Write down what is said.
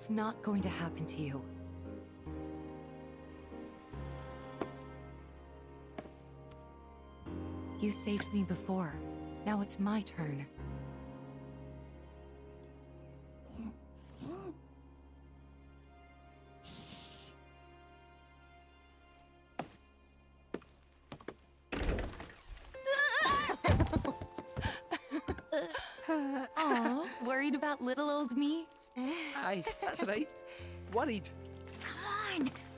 It's not going to happen to you. You saved me before. Now it's my turn. Aw, worried about little old me? Aye, that's right. Worried. Come on,